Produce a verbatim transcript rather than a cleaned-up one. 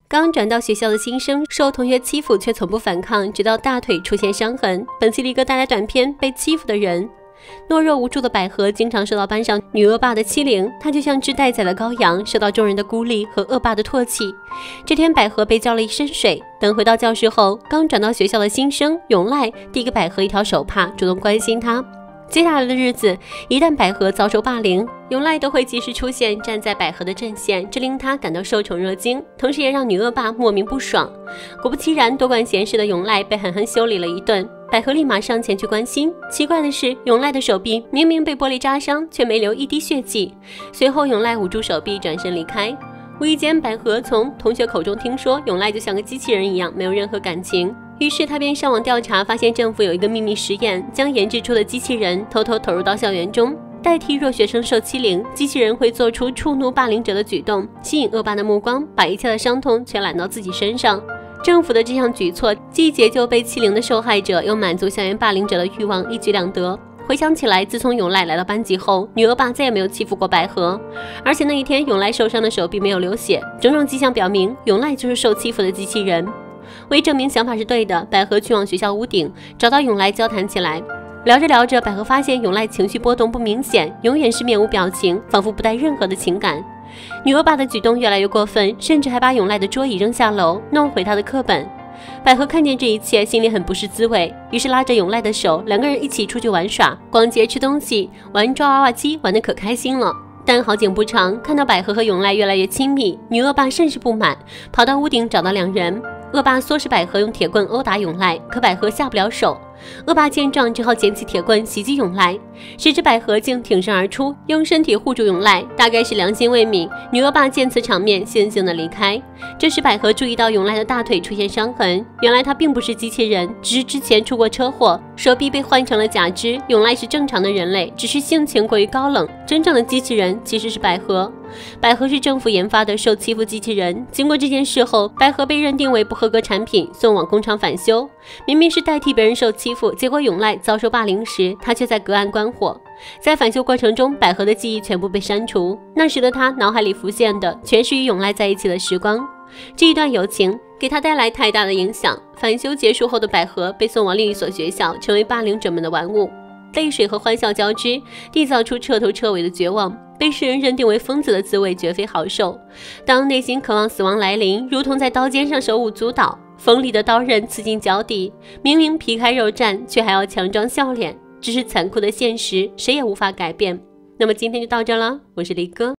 刚转到学校的新生受同学欺负却从不反抗，直到大腿出现伤痕。本期离哥带来短片被欺负的人。懦弱无助的百合经常受到班上女恶霸的欺凌，她就像只待宰的羔羊，受到众人的孤立和恶霸的唾弃。这天百合被浇了一身水，等回到教室后，刚转到学校的新生永濑递给百合一条手帕，主动关心她。接下来的日子，一旦百合遭受霸凌，永濑都会及时出现，站在百合的阵线，这令她感到受宠若惊，同时也让女恶霸莫名不爽。果不其然，多管闲事的永濑被狠狠修理了一顿，百合立马上前去关心。奇怪的是，永濑的手臂明明被玻璃扎伤，却没流一滴血迹。随后永濑捂住手臂转身离开。无意间，百合从同学口中听说永濑就像个机器人一样，没有任何感情。于是他便上网调查，发现政府有一个秘密实验，将研制出的机器人偷偷投入到校园中，代替若学生受欺凌，机器人会做出触怒霸凌者的举动，吸引恶霸的目光，把一切的伤痛全揽到自己身上。政府的这项举措既解救被欺凌的受害者，又满足校园霸凌者的欲望，一举两得。回想起来，自从永濑来到班级后，女恶霸再也没有欺负过百合，而且那一天永濑受伤的手臂没有流血，种种迹象表明永濑就是受欺负的机器人。为证明想法是对的，百合去往学校屋顶，找到永濑交谈起来。聊着聊着，百合发现永濑情绪波动不明显，永远是面无表情，仿佛不带任何的情感。女恶霸的举动越来越过分，甚至还把永濑的桌椅扔下楼，弄回他的课本。百合看见这一切，心里很不是滋味，于是拉着永濑的手，两个人一起出去玩耍，逛街吃东西，玩抓娃娃机，玩得可开心了。但好景不长，看到百合和永濑越来越亲密，女恶霸甚是不满，跑到屋顶找到两人。恶霸唆使百合用铁棍殴打永濑，可百合下不了手。恶霸见状，只好捡起铁棍袭击永濑，谁知百合竟挺身而出，用身体护住永濑，大概是良心未泯。女恶霸见此场面，悻悻地离开。这时百合注意到永濑的大腿出现伤痕，原来他并不是机器人，只是之前出过车祸，手臂被换成了假肢。永濑是正常的人类，只是性情过于高冷，真正的机器人其实是百合。百合是政府研发的受欺负机器人，经过这件事后，百合被认定为不合格产品，送往工厂返修。明明是代替别人受欺负，结果永濑遭受霸凌时，他却在隔岸观火。在返修过程中，百合的记忆全部被删除，那时的他脑海里浮现的全是与永濑在一起的时光。这一段友情给他带来太大的影响。返修结束后的百合被送往另一所学校，成为霸凌者们的玩物。泪水和欢笑交织，缔造出彻头彻尾的绝望。被世人认定为疯子的滋味绝非好受。当内心渴望死亡来临，如同在刀尖上手舞足蹈，锋利的刀刃刺进脚底，明明皮开肉绽，却还要强装笑脸，这是残酷的现实，谁也无法改变。那么今天就到这了，我是离哥。